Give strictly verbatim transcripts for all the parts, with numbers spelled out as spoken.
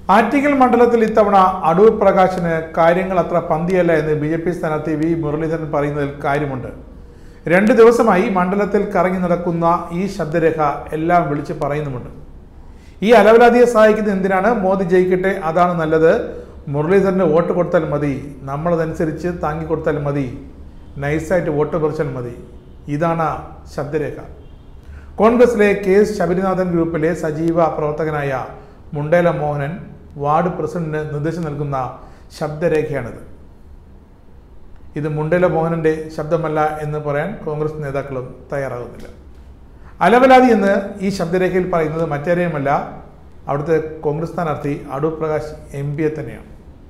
ആറ്റിങ്ങൽ മണ്ഡലത്തിൽ ഇത്തവണ അടൂർ പ്രകാശിന് കാര്യങ്ങൾ അത്ര പന്തിയല്ല എന്ന് ബി ജെ പി സ്ഥാനാർത്ഥി വി മുരളീധരൻ പറയുന്നതിൽ കാര്യമുണ്ട്. രണ്ട് ദിവസമായി മണ്ഡലത്തിൽ കറങ്ങി നടക്കുന്ന ഈ ശബ്ദരേഖ എല്ലാം വിളിച്ച് പറയുന്നുമുണ്ട്. ഈ അലവലാതിയെ സഹായിക്കുന്നത് എന്തിനാണ്? മോദി ജയിക്കട്ടെ, അതാണ് നല്ലത്, മുരളീധരന് വോട്ട് കൊടുത്താൽ മതി, നമ്മളതനുസരിച്ച് താങ്ങിക്കൊടുത്താൽ മതി, നൈസായിട്ട് വോട്ട് പറിച്ചാൽ മതി. ഇതാണ് ശബ്ദരേഖ. കോൺഗ്രസിലെ കെ എസ് ശബരിനാഥൻ ഗ്രൂപ്പിലെ സജീവ പ്രവർത്തകനായ മുണ്ടേല മോഹനൻ വാർഡ് പ്രസിഡന്റിന് നിർദ്ദേശം നൽകുന്ന ശബ്ദരേഖയാണിത്. ഇത് മുണ്ടേല മോഹനന്റെ ശബ്ദമല്ല എന്ന് പറയാൻ കോൺഗ്രസ് നേതാക്കളും തയ്യാറാകുന്നില്ല. അലവലാതി എന്ന് ഈ ശബ്ദരേഖയിൽ പറയുന്നത് മറ്റാരെയുമല്ല, അവിടുത്തെ കോൺഗ്രസ് സ്ഥാനാർത്ഥി അടൂർ പ്രകാശ് എം പിയെ തന്നെയാണ്.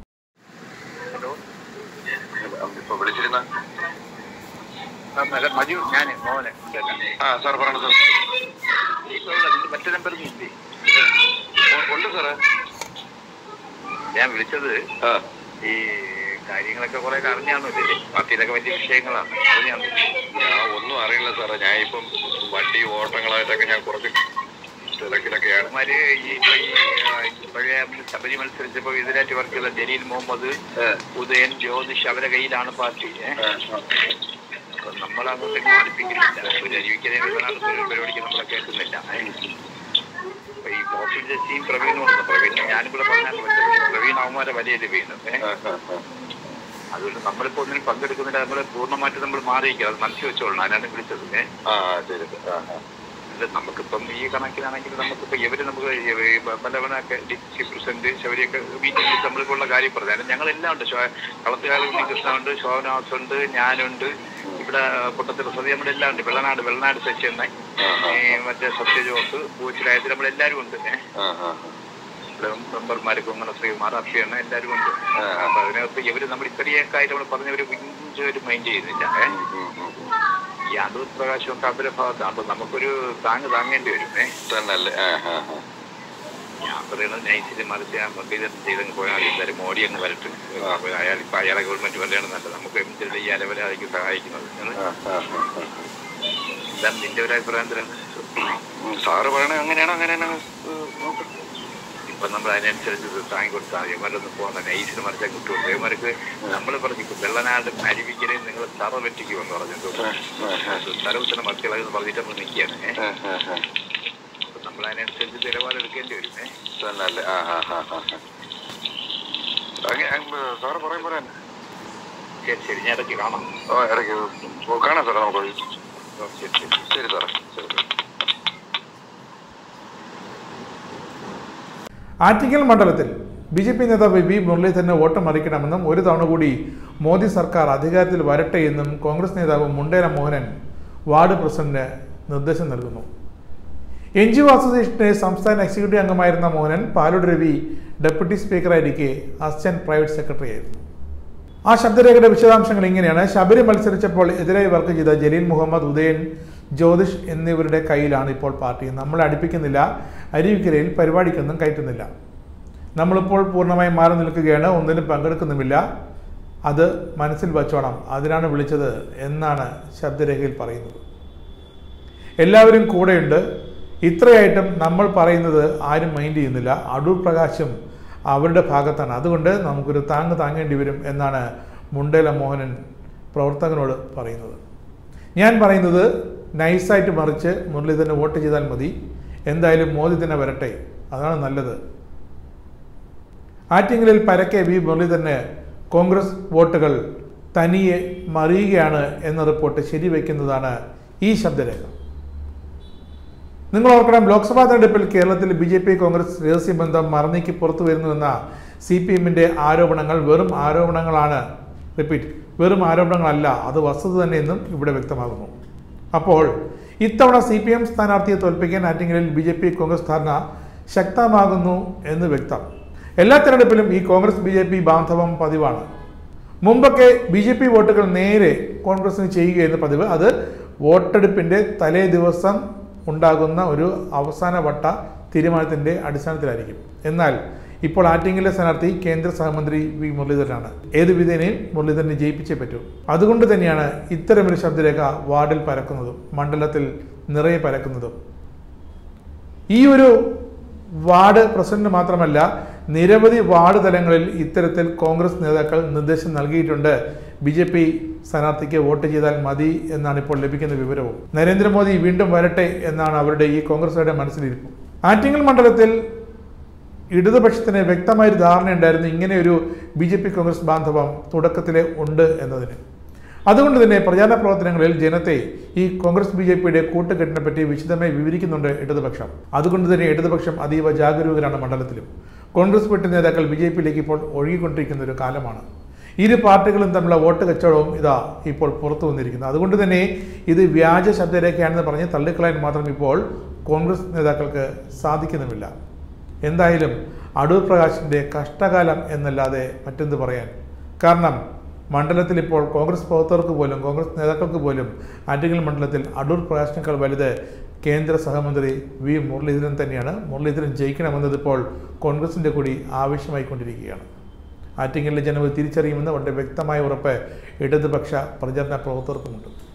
ഞാൻ വിളിച്ചത് ഈ കാര്യങ്ങളൊക്കെ കുറെ അറിഞ്ഞാന്നില്ലേ, പാർട്ടിയിലൊക്കെ വലിയ വിഷയങ്ങളാണ്. ഞാൻ ഒന്നും അറിയില്ല സാറേ. ഞാൻ ഇപ്പം വണ്ടി ഓട്ടങ്ങളായിട്ടൊക്കെ ഞാൻ കുറച്ച് തിരക്കിലൊക്കെയാണ്. ഈ പഴയ ശബരി മത്സരിച്ചപ്പോ ഇതിനായിട്ട് വർക്ക് ചെയ്ത ജലീൽ മുഹമ്മദ്, ഉദയൻ, ജ്യോതിഷ് അവരുടെ കയ്യിലാണ് പാർട്ടി. അപ്പൊ നമ്മളങ്ങോട്ടേക്ക് മാറിപ്പിക്കുന്നില്ല. ഒരു അരുവിക്കരയും ഒരു പരിപാടിക്ക് നമ്മളെ കേൾക്കുന്നില്ല. ഈ കോഫി ജസ്റ്റിയും പ്രവീണും ഉണ്ട്. പ്രവീൺ ഞാനിവിടെ പറഞ്ഞാൽ പറ്റും. പ്രവീൺ അവന്മാരെ വലിയ വീണത്. അതുകൊണ്ട് നമ്മളിപ്പോ ഒന്നിനും പങ്കെടുക്കുന്നില്ല. നമ്മള് പൂർണ്ണമായിട്ട് നമ്മൾ മാറിയിരിക്കുക. അത് മനസ്സിൽ വെച്ചോളണം. അതിനാണ് വിളിച്ചത്. നമുക്കിപ്പം ഈ കണക്കിലാണെങ്കിൽ നമുക്കിപ്പോ ഇവര് നമുക്ക് പലവനൊക്കെ ഡിസ്ട്രിക്ട് പ്രസിഡന്റ് ശബരിയൊക്കെ മീറ്റിംഗ് നമ്മളിപ്പോൾ കാര്യം പറഞ്ഞു. ഞങ്ങളെല്ലാം ഉണ്ട്. കളത്തുകാല ഉണ്ണികൃഷ്ണൻ ഉണ്ട്, ശോഭനാസ് ഉണ്ട്, ഞാനുണ്ട്, ഇവിടെ പൊട്ടത്തിൽ സതി നമ്മുടെ എല്ലാം ഉണ്ട്. വെള്ളനാട് വെള്ളനാട് സെച്ചെണ്ണ, മറ്റേ സത്യജോസ്, പൂച്ചിലായത്തിൽ നമ്മളെല്ലാരും ഉണ്ട്. ഇവിടെ മെമ്പർമാർക്കും അങ്ങനെ ശ്രീകുമാർ അപ്പിയാണ് എല്ലാവരും ഉണ്ട്. അപ്പൊ അതിനകത്ത് ഇവര് നമ്മൾ ഇത്രയൊക്കെ ആയിട്ട് നമ്മൾ പറഞ്ഞവര് ഒരു മൈൻഡ് ചെയ്യുന്നില്ല. ഈ അടൂർ പ്രകാശമൊക്കെ അവരുടെ ഭാഗത്താണ്. അപ്പൊ നമുക്കൊരു താങ്ങ് താങ്ങേണ്ടി വരും. ഞാൻ പറയുന്നത് നൈസിൽ മറിച്ച് ഞാൻ മുരളീധരൻ ചെയ്തങ്ങ് പോയാൽ എന്തായാലും മോഡി അങ്ങ് വരട്ടെ. അയാൾ ഇപ്പൊ അയാളെ ഗവൺമെന്റ് വരെയാണ് നല്ലത്. നമുക്ക് എന്തിനുള്ള ഈ അലവലാതിക്ക് സഹായിക്കുന്നത്. എന്താണ് നിന്റെ ഒരു അഭിപ്രായം? സാറ് പറയണേ അങ്ങനെയാണോ? അങ്ങനെയാണ് ഇപ്പൊ നമ്മൾ അതിനനുസരിച്ച് താങ്ങി കൊടുത്താൽ മതി. ഇവരൊന്നും പോകുന്ന നൈസിന് മറിച്ചാൽ കിട്ടും. ഇവർക്ക് നമ്മൾ പറഞ്ഞു വെള്ളനാട് അരുവിക്കരയിൽ നിങ്ങൾ തറ വെറ്റിക്കുമെന്ന് പറഞ്ഞിട്ട് സ്ഥലത്തിന് മക്കളെന്ന് പറഞ്ഞിട്ട് നമ്മൾ നിൽക്കുകയാണ്. നമ്മൾ അതിനനുസരിച്ച് നിലപാടെടുക്കേണ്ടി വരും. ശരി ശരി, ഞാൻ ഇടയ്ക്ക് കാണാം. ഇടയ്ക്ക് കാണാം സാറേ. നമുക്ക് ശരി ശരി ശരി സാറേ. ശരി. ആറ്റിങ്ങൽ മണ്ഡലത്തിൽ ബി ജെ പി നേതാവ് വി മുരളീധരന് വോട്ട് മറിക്കണമെന്നും ഒരു തവണ കൂടി മോദി സർക്കാർ അധികാരത്തിൽ വരട്ടെ എന്നും കോൺഗ്രസ് നേതാവ് മുണ്ടേല മോഹനൻ വാർഡ് പ്രസിഡന്റിന് നിർദ്ദേശം നൽകുന്നു. എൻ ജി ഒ അസോസിയേഷന്റെ സംസ്ഥാന എക്സിക്യൂട്ടീവ് അംഗമായിരുന്ന മോഹനൻ പാലോട് രവി ഡെപ്യൂട്ടി സ്പീക്കറായിരിക്കെ അസിസ്റ്റന്റ് പ്രൈവറ്റ് സെക്രട്ടറി ആയിരുന്നു. ആ ശബ്ദരേഖയുടെ വിശദാംശങ്ങൾ ഇങ്ങനെയാണ്. ശബരി മത്സരിച്ചപ്പോൾ എതിരായി വർക്ക് ചെയ്ത ജലീൽ മുഹമ്മദ്, ഉദയൻ, ജ്യോതിഷ് എന്നിവരുടെ കയ്യിലാണ് ഇപ്പോൾ പാർട്ടി. നമ്മളെ അടുപ്പിക്കുന്നില്ല, അരുവിക്കരയിൽ പരിപാടിക്കൊന്നും കയറ്റുന്നില്ല. നമ്മളിപ്പോൾ പൂർണ്ണമായും മാറി നിൽക്കുകയാണ്, ഒന്നിനും പങ്കെടുക്കുന്നുമില്ല. അത് മനസ്സിൽ വച്ചോണം, അതിനാണ് വിളിച്ചത് എന്നാണ് ശബ്ദരേഖയിൽ പറയുന്നത്. എല്ലാവരും കൂടെയുണ്ട്. ഇത്രയായിട്ടും നമ്മൾ പറയുന്നത് ആരും മൈൻഡ് ചെയ്യുന്നില്ല. അടൂർ പ്രകാശും അവരുടെ ഭാഗത്താണ്. അതുകൊണ്ട് നമുക്കൊരു താങ്ങ് താങ്ങേണ്ടി വരും എന്നാണ് മുണ്ടേല മോഹനൻ പ്രവർത്തകനോട് പറയുന്നത്. ഞാൻ പറയുന്നത് നൈസായിട്ട് മറിച്ച് മുരളീധരന് വോട്ട് ചെയ്താൽ മതി, എന്തായാലും മോദി തന്നെ വരട്ടെ, അതാണ് നല്ലത്. ആറ്റിങ്ങലിൽ പരക്കെ വി മുരളീധരന് കോൺഗ്രസ് വോട്ടുകൾ തനിയെ മറിയുകയാണ് എന്ന റിപ്പോർട്ട് ശരിവയ്ക്കുന്നതാണ് ഈ ശബ്ദരേഖ. നിങ്ങൾ ഓർക്കണം, ലോക്സഭാ തെരഞ്ഞെടുപ്പിൽ കേരളത്തിൽ ബി ജെ പി കോൺഗ്രസ് രഹസ്യബന്ധം മറന്നീക്കി പുറത്തു വരുന്നുവെന്ന സി പി എമ്മിൻ്റെ ആരോപണങ്ങൾ വെറും ആരോപണങ്ങളാണ്. റിപ്പീറ്റ്, വെറും ആരോപണങ്ങളല്ല, അത് വസ്തുത തന്നെയെന്നും ഇവിടെ വ്യക്തമാകുന്നു. അപ്പോൾ ഇത്തവണ സി പി എം സ്ഥാനാർത്ഥിയെ തോൽപ്പിക്കാൻ ആറ്റിങ്ങലിൽ ബി ജെ പി കോൺഗ്രസ് ധാരണ ശക്തമാകുന്നു എന്ന് വ്യക്തം. എല്ലാ തെരഞ്ഞെടുപ്പിലും ഈ കോൺഗ്രസ് ബി ജെ പി ബാന്ധവം പതിവാണ്. മുമ്പൊക്കെ ബി ജെ പി വോട്ടുകൾ നേരെ കോൺഗ്രസിന് ചെയ്യുകയെന്ന് പതിവ്. അത് വോട്ടെടുപ്പിൻ്റെ തലേ ദിവസം ഉണ്ടാകുന്ന ഒരു അവസാന വട്ട തീരുമാനത്തിൻ്റെ അടിസ്ഥാനത്തിലായിരിക്കും. എന്നാൽ ഇപ്പോൾ ആറ്റിങ്ങലിലെ സ്ഥാനാർത്ഥി കേന്ദ്ര സഹമന്ത്രി വി മുരളീധരനാണ്. ഏത് വിധേനയും മുരളീധരനെ ജയിപ്പിച്ചേ പറ്റൂ. അതുകൊണ്ട് തന്നെയാണ് ഇത്തരമൊരു ശബ്ദരേഖ വാർഡിൽ പരക്കുന്നതും മണ്ഡലത്തിൽ നിറയെ പരക്കുന്നതും. ഈ ഒരു വാർഡ് പ്രസിഡന്റ് മാത്രമല്ല, നിരവധി വാർഡ് തലങ്ങളിൽ ഇത്തരത്തിൽ കോൺഗ്രസ് നേതാക്കൾ നിർദ്ദേശം നൽകിയിട്ടുണ്ട്. ബി ജെ പി സ്ഥാനാർത്ഥിക്ക് വോട്ട് ചെയ്താൽ മതി എന്നാണ് ഇപ്പോൾ ലഭിക്കുന്ന വിവരവും. നരേന്ദ്രമോദി വീണ്ടും വരട്ടെ എന്നാണ് അവരുടെ ഈ കോൺഗ്രസുകാരുടെ മനസ്സിലിരിപ്പ്. ആറ്റിങ്ങൽ മണ്ഡലത്തിൽ ഇടതുപക്ഷത്തിന് വ്യക്തമായൊരു ധാരണയുണ്ടായിരുന്നു ഇങ്ങനെയൊരു ബി ജെ പി കോൺഗ്രസ് ബാന്ധവം തുടക്കത്തിലെ ഉണ്ട് എന്നതിന്. അതുകൊണ്ട് തന്നെ പ്രചാരണ പ്രവർത്തനങ്ങളിൽ ജനത്തെ ഈ കോൺഗ്രസ് ബി ജെ പിയുടെ കൂട്ടുകെട്ടിനെ പറ്റി വിശദമായി വിവരിക്കുന്നുണ്ട് ഇടതുപക്ഷം. അതുകൊണ്ട് തന്നെ ഇടതുപക്ഷം അതീവ ജാഗരൂകരാണ് മണ്ഡലത്തിലും. കോൺഗ്രസ് വിട്ട് നേതാക്കൾ ബി ജെ പിയിലേക്ക് ഇപ്പോൾ ഒഴുകിക്കൊണ്ടിരിക്കുന്ന ഒരു കാലമാണ്. ഇരു പാർട്ടികളും തമ്മിലുള്ള വോട്ട് കച്ചവടവും ഇതാ ഇപ്പോൾ പുറത്തു വന്നിരിക്കുന്നത്. അതുകൊണ്ട് തന്നെ ഇത് വ്യാജ ശബ്ദരേഖയാണെന്ന് പറഞ്ഞ് തള്ളിക്കളയാൻ മാത്രം ഇപ്പോൾ കോൺഗ്രസ് നേതാക്കൾക്ക് സാധിക്കുന്നുമില്ല. എന്തായാലും അടൂർ പ്രകാശിൻ്റെ കഷ്ടകാലം എന്നല്ലാതെ മറ്റെന്ത് പറയാൻ. കാരണം മണ്ഡലത്തിൽ ഇപ്പോൾ കോൺഗ്രസ് പ്രവർത്തകർക്ക് പോലും കോൺഗ്രസ് നേതാക്കൾക്ക് പോലും ആറ്റിങ്ങൽ മണ്ഡലത്തിൽ അടൂർ പ്രകാശിനേക്കാൾ വലുത് കേന്ദ്ര സഹമന്ത്രി വി മുരളീധരൻ തന്നെയാണ്. മുരളീധരൻ ജയിക്കണമെന്നതിപ്പോൾ കോൺഗ്രസിൻ്റെ കൂടി ആവശ്യമായിക്കൊണ്ടിരിക്കുകയാണ്. ആറ്റിങ്ങലിലെ ജനങ്ങൾ തിരിച്ചറിയുമെന്ന് വളരെ വ്യക്തമായ ഉറപ്പ് ഇടതുപക്ഷ പ്രചരണ പ്രവർത്തകർക്കുമുണ്ട്.